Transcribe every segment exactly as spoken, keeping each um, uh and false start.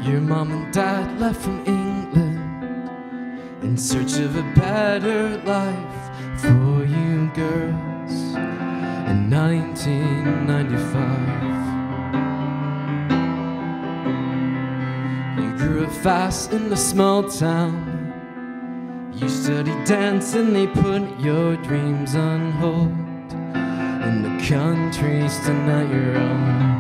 Your mom and dad left from England in search of a better life for you girls in nineteen ninety-five. You grew up fast in a small town. You studied dance and they put your dreams on hold. And the country's still not your own.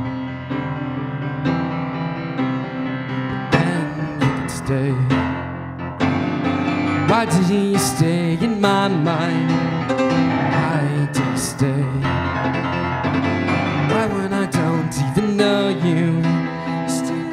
Stay. Why did you stay in my mind? Why did you stay? Why when I don't even know you? Stay.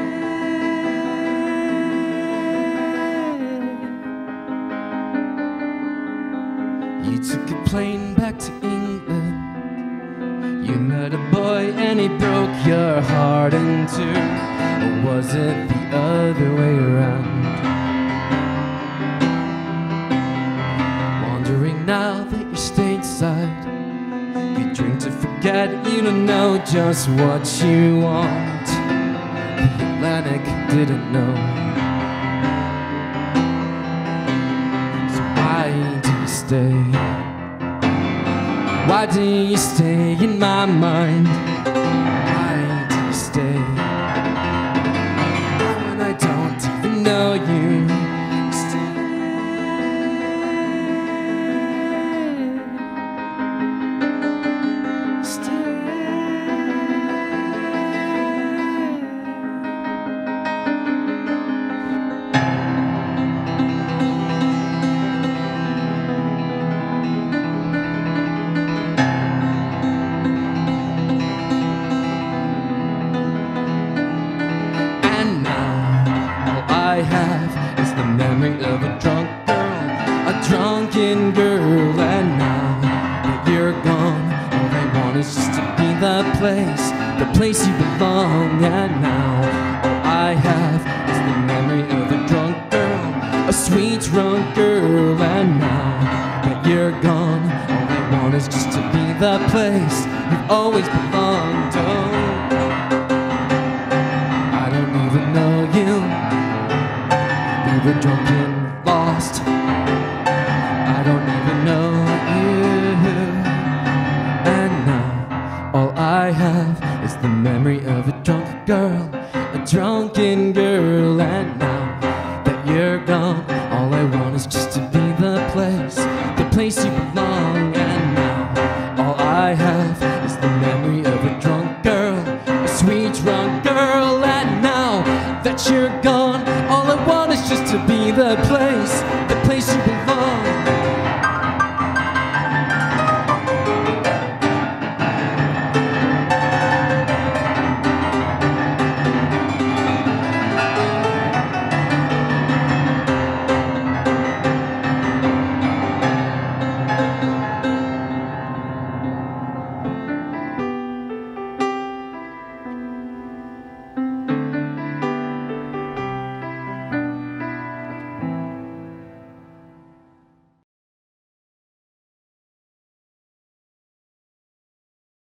You took a plane back to England. You met a boy and he broke your heart in two. Or was it the other way around? Wondering now that you're stateside, you drink to forget, you don't know just what you want. The Atlantic didn't know. So why do you stay? Why do you stay in my mind? Why do you stay? Know you stay. Stay. And now I have is the memory of a drunk girl, a drunken girl. And now that you're gone, all I want is just to be the place, the place you belong. And now all I have is the memory of a drunk girl, a sweet drunk girl. And now that you're gone, all I want is just to be the place you've always belonged. Oh, I don't even know you. We were drunk and lost. I don't even know you. And now all I have is the memory of a drunk girl, a drunken girl. And now